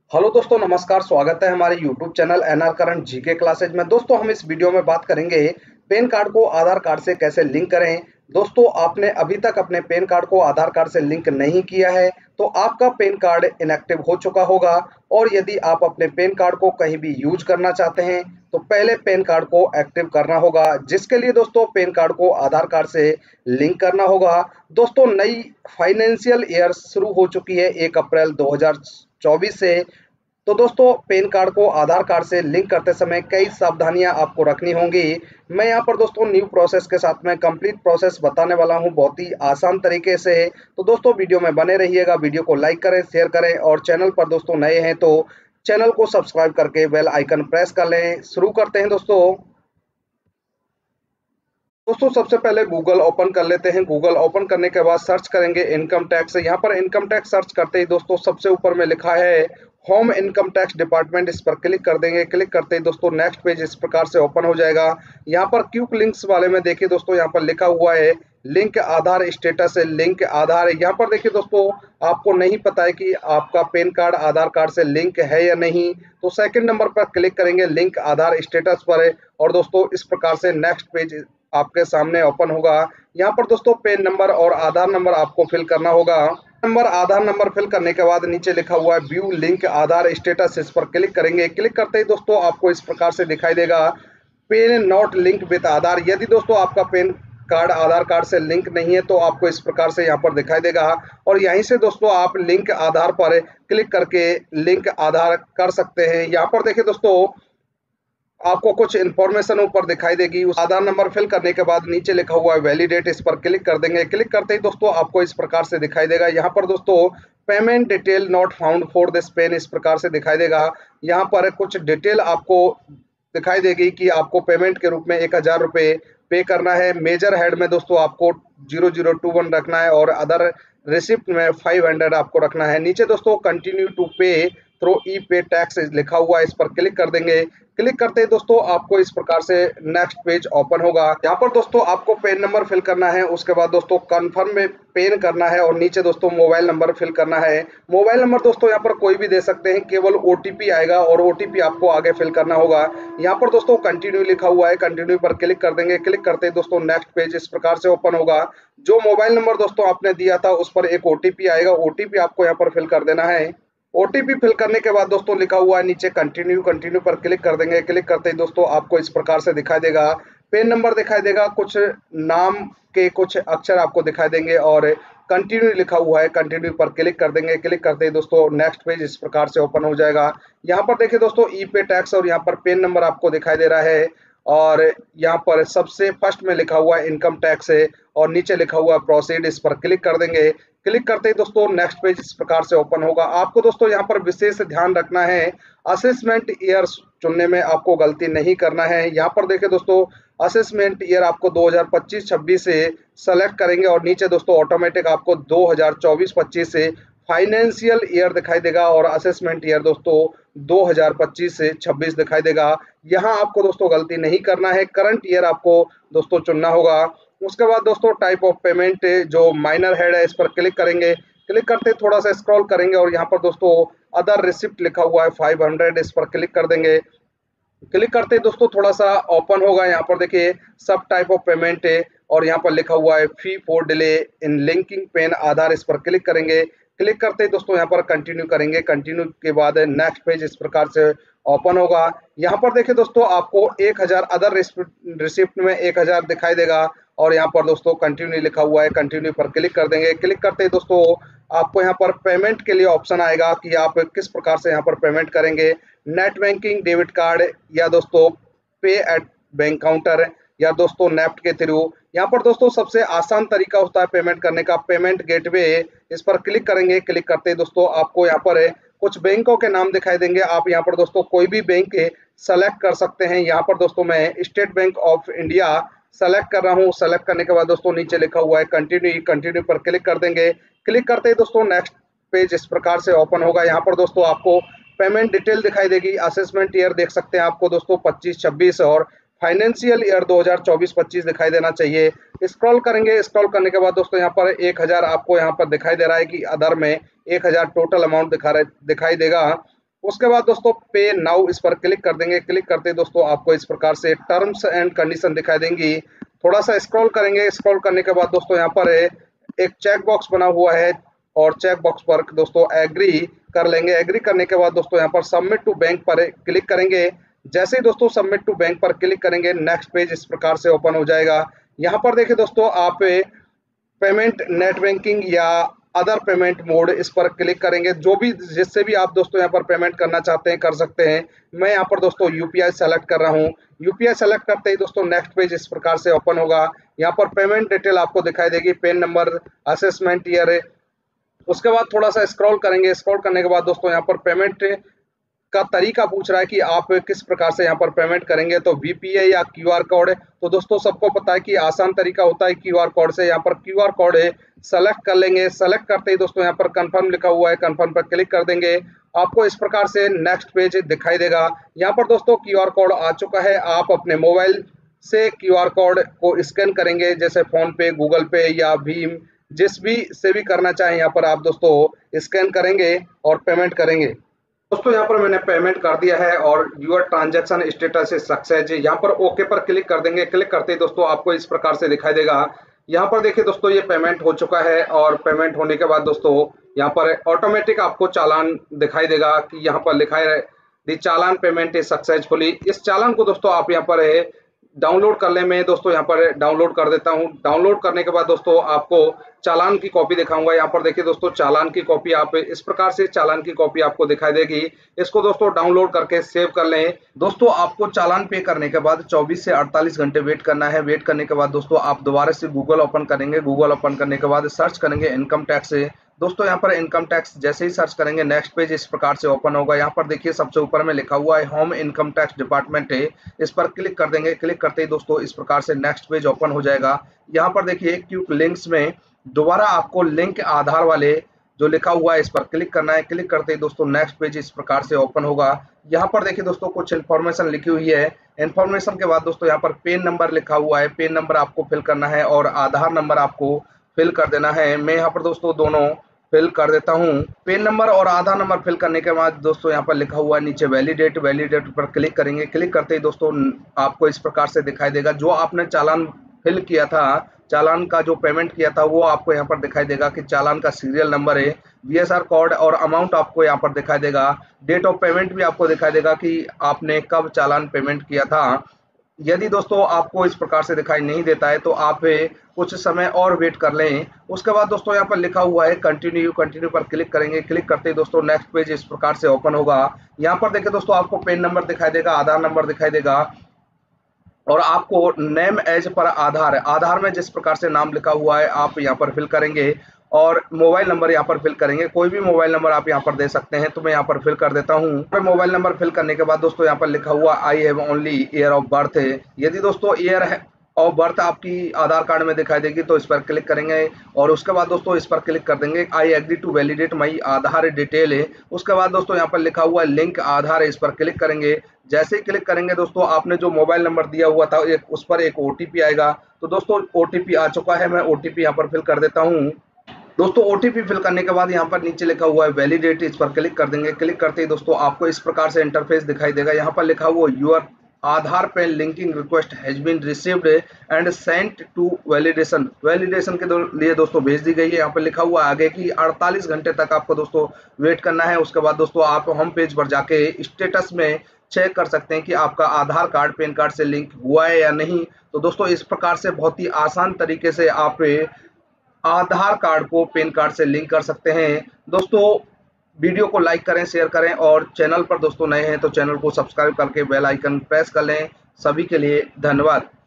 Hello दोस्तों, नमस्कार। स्वागत है हमारे YouTube channel NR current GK classes में। दोस्तों, हम इस वीडियो में बात करेंगे पैन कार्ड को आधार कार्ड से कैसे लिंक करें। दोस्तों, आपने अभी तक अपने पैन कार्ड को आधार कार्ड से लिंक नहीं किया है तो आपका पैन कार्ड इनएक्टिव हो चुका होगा। और यदि आप अपने पैन कार्ड को कहीं भी यूज करना चाहते हैं तो पहले पैन कार्ड को एक्टिव करना होगा, जिसके लिए दोस्तों पैन कार्ड को आधार कार्ड से लिंक करना होगा। दोस्तों, नई फाइनेंशियल ईयर शुरू हो चुकी है 1 अप्रैल 2024 से। तो दोस्तों, पैन कार्ड को आधार कार्ड से लिंक करते समय कई सावधानियां आपको रखनी होंगी। मैं यहां पर दोस्तों न्यू प्रोसेस के साथ में कंप्लीट प्रोसेस बताने वाला हूं, बहुत ही आसान तरीके से। तो दोस्तों, वीडियो में बने रहिएगा। वीडियो को लाइक करें, शेयर करें और चैनल पर दोस्तों नए हैं तो चैनल को सब्सक्राइब करके बेल आइकन प्रेस कर लें। शुरू करते हैं दोस्तों। सबसे पहले गूगल ओपन कर लेते हैं। गूगल ओपन करने के बाद सर्च करेंगे इनकम टैक्स। यहाँ पर इनकम टैक्स सर्च करते ही दोस्तों सबसे ऊपर में लिखा है होम इनकम टैक्स डिपार्टमेंट। इस पर क्लिक कर देंगे। क्लिक करते ही दोस्तों नेक्स्ट पेज इस प्रकार से ओपन हो जाएगा। यहाँ पर क्विक लिंक्स वाले में देखिए दोस्तों, यहाँ पर लिखा हुआ है लिंक आधार स्टेटस है, लिंक आधार। यहाँ पर देखिए दोस्तों, आपको नहीं पता है कि आपका पैन कार्ड आधार कार्ड से लिंक है या नहीं, तो सेकंड नंबर पर क्लिक करेंगे लिंक आधार स्टेटस पर। और दोस्तों इस प्रकार से नेक्स्ट पेज आपके सामने ओपन होगा। यहाँ पर दोस्तों पैन नंबर और आधार नंबर आपको फिल करना होगा। आधार नंबर फिल करने के बाद नीचे लिखा हुआ है व्यू लिंक आधार स्टेटस। इस पर क्लिक करेंगे। क्लिक करते ही दोस्तों आपको इस प्रकार से दिखाई देगा PAN not link with Aadhaar. यदि दोस्तों आपका पैन कार्ड आधार कार्ड से लिंक नहीं है तो आपको इस प्रकार से यहाँ पर दिखाई देगा। और यहीं से दोस्तों आप लिंक आधार पर क्लिक करके लिंक आधार कर सकते हैं। यहाँ पर देखिए दोस्तों, आपको कुछ इन्फॉर्मेशन ऊपर दिखाई देगी। उस आधार नंबर फिल करने के बाद नीचे लिखा हुआ है वैलिडेट। इस पर क्लिक कर देंगे। क्लिक करते ही दोस्तों आपको इस प्रकार से दिखाई देगा। यहाँ पर दोस्तों payment detail not found for this PAN इस प्रकार से दिखाई देगा। यहाँ पर कुछ डिटेल आपको दिखाई देगी कि आपको पेमेंट के रूप में 1000 रुपये पे करना है। मेजर हेड में दोस्तों आपको 0021 रखना है और अदर रिसिप्ट में 500 आपको रखना है। नीचे दोस्तों continue to pay through e pay tax लिखा हुआ है। इस पर क्लिक कर देंगे। क्लिक करते ही दोस्तों आपको इस प्रकार से नेक्स्ट पेज ओपन होगा। यहाँ पर दोस्तों आपको पेन नंबर फिल करना है। उसके बाद दोस्तों कंफर्म में पेन करना है और नीचे दोस्तों मोबाइल नंबर फिल करना है। मोबाइल नंबर दोस्तों यहाँ पर कोई भी दे सकते हैं, केवल ओटीपी आएगा और ओटीपी आपको आगे फिल करना होगा। यहाँ पर दोस्तों कंटिन्यू लिखा हुआ है, कंटिन्यू पर क्लिक कर देंगे। क्लिक करते ही दोस्तों नेक्स्ट पेज इस प्रकार से ओपन होगा। जो मोबाइल नंबर दोस्तों आपने दिया था उस पर एक ओटीपी आएगा। ओटीपी आपको यहाँ पर फिल कर देना है। ओटीपी फिल करने के बाद दोस्तों लिखा हुआ है नीचे कंटिन्यू। कंटिन्यू पर क्लिक कर देंगे। क्लिक करते ही दोस्तों आपको इस प्रकार से दिखाई देगा पेन नंबर दिखाई देगा, कुछ नाम के कुछ अक्षर आपको दिखाई देंगे और कंटिन्यू लिखा हुआ है। कंटिन्यू पर क्लिक कर देंगे। क्लिक करते ही दोस्तों नेक्स्ट पेज इस प्रकार से ओपन हो जाएगा। यहाँ पर देखिए दोस्तों ई पे टैक्स और यहाँ पर पेन नंबर आपको दिखाई दे रहा है और यहाँ पर सबसे फर्स्ट में लिखा हुआ है इनकम टैक्स है और नीचे लिखा हुआ है प्रोसीड। इस पर क्लिक कर देंगे। क्लिक करते ही दोस्तों नेक्स्ट पेज इस प्रकार से ओपन होगा। आपको दोस्तों यहाँ पर विशेष ध्यान रखना है, असेसमेंट ईयर चुनने में आपको गलती नहीं करना है। यहाँ पर देखिए दोस्तों असेसमेंट ईयर आपको 2025-26 से सेलेक्ट करेंगे और नीचे दोस्तों ऑटोमेटिक आपको 2024-25 से फाइनेंशियल ईयर दिखाई देगा और असेसमेंट ईयर दोस्तों 2025 से 26 दिखाई देगा। यहाँ आपको दोस्तों गलती नहीं करना है, करंट ईयर आपको दोस्तों चुनना होगा। उसके बाद दोस्तों टाइप ऑफ पेमेंट जो माइनर हेड है इस पर क्लिक करेंगे। क्लिक करते थोड़ा सा स्क्रॉल करेंगे और यहाँ पर दोस्तों अदर रिसिप्ट लिखा हुआ है 500। इस पर क्लिक कर देंगे। क्लिक करते ही दोस्तों थोड़ा सा ओपन होगा। यहाँ पर देखिए सब टाइप ऑफ पेमेंट है और यहाँ पर लिखा हुआ है fee for delay in linking PAN Aadhaar. इस पर क्लिक करेंगे। क्लिक करते ही दोस्तों यहाँ पर कंटिन्यू करेंगे। कंटिन्यू के बाद नेक्स्ट पेज इस प्रकार से ओपन होगा। यहाँ पर देखिए दोस्तों आपको 1000 अदर रिसिप्ट में 1000 दिखाई देगा और यहाँ पर दोस्तों कंटिन्यू लिखा हुआ है। कंटिन्यू पर क्लिक कर देंगे। क्लिक करते ही दोस्तों आपको यहाँ पर पेमेंट के लिए ऑप्शन आएगा कि आप किस प्रकार से यहाँ पर पेमेंट करेंगे, नेट बैंकिंग, डेबिट कार्ड या दोस्तों पे एट बैंक काउंटर या दोस्तों नेफ्ट के थ्रू। यहाँ पर दोस्तों सबसे आसान तरीका होता है पेमेंट करने का, पेमेंट गेटवे। इस पर क्लिक करेंगे। क्लिक करते ही दोस्तों आपको यहाँ पर कुछ बैंकों के नाम दिखाई देंगे। आप यहाँ पर दोस्तों कोई भी बैंक सेलेक्ट कर सकते हैं। यहाँ पर दोस्तों मैं State Bank of India select कर रहा हूँ। सेलेक्ट करने के बाद दोस्तों नीचे लिखा हुआ है कंटिन्यू। कंटिन्यू पर क्लिक कर देंगे। क्लिक करते ही दोस्तों नेक्स्ट पेज इस प्रकार से ओपन होगा। यहाँ पर दोस्तों आपको पेमेंट डिटेल दिखाई देगी। असेसमेंट ईयर देख सकते हैं आपको दोस्तों 25-26 और फाइनेंशियल ईयर 2024-25 दिखाई देना चाहिए। स्क्रॉल करेंगे। स्क्रॉल करने के बाद दोस्तों यहाँ पर 1000 आपको यहाँ पर दिखाई दे रहा है कि अदर में 1000 टोटल अमाउंट दिखाई देगा। उसके बाद दोस्तों पे नाउ इस पर क्लिक कर देंगे। क्लिक करते ही दोस्तों आपको इस प्रकार से टर्म्स एंड कंडीशन दिखाई देंगी। थोड़ा सा स्क्रॉल करेंगे। स्क्रॉल करने के बाद दोस्तों यहाँ पर एक चेक बॉक्स बना हुआ है और चेक बॉक्स पर दोस्तों एग्री कर लेंगे। एग्री करने के बाद दोस्तों यहाँ पर सबमिट टू बैंक पर क्लिक करेंगे। जैसे ही दोस्तों सबमिट टू बैंक पर क्लिक करेंगे, नेक्स्ट पेज इस प्रकार से ओपन हो जाएगा। यहाँ पर देखिए दोस्तों, आप पेमेंट नेट बैंकिंग या अदर पेमेंट मोड इस पर क्लिक करेंगे। जो भी जिससे भी आप दोस्तों यहाँ पर पेमेंट करना चाहते हैं कर सकते हैं। मैं यहाँ पर दोस्तों यूपीआई सेलेक्ट कर रहा हूँ। यूपीआई सेलेक्ट करते ही दोस्तों नेक्स्ट पेज इस प्रकार से ओपन होगा। यहाँ पर पेमेंट डिटेल आपको दिखाई देगी, पेन नंबर, असेसमेंट ईयर। उसके बाद थोड़ा सा स्क्रॉल करेंगे। स्क्रॉल करने के बाद दोस्तों यहाँ पर पेमेंट का तरीका पूछ रहा है कि आप किस प्रकार से यहाँ पर पेमेंट करेंगे, तो वीपीआई या क्यूआर कोड। तो दोस्तों सबको पता है कि आसान तरीका होता है क्यूआर कोड से। यहाँ पर क्यूआर कोड सेलेक्ट कर लेंगे। सेलेक्ट करते ही दोस्तों यहाँ पर कंफर्म लिखा हुआ है, कंफर्म पर क्लिक कर देंगे। आपको इस प्रकार से नेक्स्ट पेज दिखाई देगा। यहाँ पर दोस्तों क्यूआर कोड आ चुका है। आप अपने मोबाइल से क्यूआर कोड को स्कैन करेंगे, जैसे फोन पे, गूगल पे या भीम, जिस भी से भी करना चाहें यहाँ पर आप दोस्तों स्कैन करेंगे और पेमेंट करेंगे। दोस्तों यहाँ पर मैंने पेमेंट कर दिया है और your transaction status is success. यहाँ पर ओके पर क्लिक कर देंगे। क्लिक करते ही दोस्तों आपको इस प्रकार से दिखाई देगा। यहाँ पर देखिए दोस्तों, ये पेमेंट हो चुका है और पेमेंट होने के बाद दोस्तों यहाँ पर ऑटोमेटिक आपको चालान दिखाई देगा कि यहाँ पर लिखा है the challan payment is successfully. इस चालान को दोस्तों आप यहाँ पर डाउनलोड कर ले। मैं दोस्तों यहाँ पर डाउनलोड कर देता हूँ। डाउनलोड करने के बाद दोस्तों आपको चालान की कॉपी दिखाऊंगा। यहाँ पर देखिए दोस्तों, चालान की कॉपी आप इस प्रकार से चालान की कॉपी आपको दिखाई देगी। इसको दोस्तों डाउनलोड करके सेव कर लें। दोस्तों आपको चालान पे करने के बाद 24 से 48 घंटे वेट करना है। वेट करने के बाद दोस्तों आप दोबारा से गूगल ओपन करेंगे। गूगल ओपन करने के बाद सर्च करेंगे इनकम टैक्स से। दोस्तों यहाँ पर इनकम टैक्स जैसे ही सर्च करेंगे, नेक्स्ट पेज इस प्रकार से ओपन होगा। यहाँ पर देखिए सबसे ऊपर में लिखा हुआ है होम इनकम टैक्स डिपार्टमेंट है। इस पर क्लिक कर देंगे। क्लिक करते ही दोस्तों इस प्रकार से नेक्स्ट पेज ओपन हो जाएगा। यहाँ पर देखिए क्विक लिंक्स में दोबारा आपको लिंक आधार वाले जो लिखा हुआ है इस पर क्लिक करना है। क्लिक करते ही दोस्तों नेक्स्ट पेज इस प्रकार से ओपन होगा। यहाँ पर देखिए दोस्तों कुछ इन्फॉर्मेशन लिखी हुई है। इन्फॉर्मेशन के बाद दोस्तों यहाँ पर पेन नंबर लिखा हुआ है। पेन नंबर आपको फिल करना है और आधार नंबर आपको फिल कर देना है। मैं यहाँ पर दोस्तों दोनों फिल कर देता हूँ। पेन नंबर और आधार नंबर फिल करने के बाद दोस्तों यहाँ पर लिखा हुआ है नीचे वैलिडेट। वैलिडेट पर क्लिक करेंगे। क्लिक करते ही दोस्तों आपको इस प्रकार से दिखाई देगा जो आपने चालान फिल किया था, चालान का जो पेमेंट किया था वो आपको यहाँ पर दिखाई देगा कि चालान का सीरियल नंबर है, वीएसआर कोड और अमाउंट आपको यहाँ पर दिखाई देगा। डेट ऑफ पेमेंट भी आपको दिखाई देगा कि आपने कब चालान पेमेंट किया था। यदि दोस्तों आपको इस प्रकार से दिखाई नहीं देता है तो आप कुछ समय और वेट कर लें। उसके बाद दोस्तों यहाँ पर लिखा हुआ है कंटिन्यू। कंटिन्यू पर क्लिक करेंगे। क्लिक करते ही दोस्तों नेक्स्ट पेज इस प्रकार से ओपन होगा। यहाँ पर देखिए दोस्तों आपको पेन नंबर दिखाई देगा, आधार नंबर दिखाई देगा और आपको नेम एज पर आधार, आधार में जिस प्रकार से नाम लिखा हुआ है आप यहाँ पर फिल करेंगे और मोबाइल नंबर यहाँ पर फिल करेंगे। कोई भी मोबाइल नंबर आप यहाँ पर दे सकते हैं, तो मैं यहाँ पर फिल कर देता हूँ। मोबाइल नंबर फिल करने के बाद दोस्तों यहाँ पर लिखा हुआ I have only year of birth है। यदि दोस्तों ईयर है ऑफ बर्थ आपकी आधार कार्ड में दिखाई देगी तो इस पर क्लिक करेंगे और उसके बाद दोस्तों इस पर क्लिक कर देंगे I agree to validate my Aadhaar detail है। उसके बाद दोस्तों यहाँ पर लिखा हुआ है लिंक आधार है, इस पर क्लिक करेंगे। जैसे ही क्लिक करेंगे दोस्तों आपने जो मोबाइल नंबर दिया हुआ था उस पर एक ओटीपी आएगा। तो दोस्तों ओटीपी आ चुका है, मैं ओटीपी यहाँ पर फिल कर देता हूँ। दोस्तों ओटीपी फिल करने के बाद यहाँ पर नीचे लिखा हुआ है वैलिडेट, इस पर क्लिक कर देंगे। क्लिक करते ही दोस्तों आपको इस प्रकार से इंटरफेस दिखाई देगा। यहाँ पर लिखा हुआ your Aadhaar PAN linking request has been received and sent to validation. Validation के लिए दोस्तों भेज दी गई है। यहाँ पर लिखा हुआ है आगे की 48 घंटे तक आपको दोस्तों वेट करना है। उसके बाद दोस्तों आप होम पेज पर जाके स्टेटस में चेक कर सकते हैं कि आपका आधार कार्ड पैन कार्ड से लिंक हुआ है या नहीं। तो दोस्तों इस प्रकार से बहुत ही आसान तरीके से आप आधार कार्ड को पैन कार्ड से लिंक कर सकते हैं। दोस्तों वीडियो को लाइक करें, शेयर करें और चैनल पर दोस्तों नए हैं तो चैनल को सब्सक्राइब करके बेल आइकन प्रेस कर लें। सभी के लिए धन्यवाद।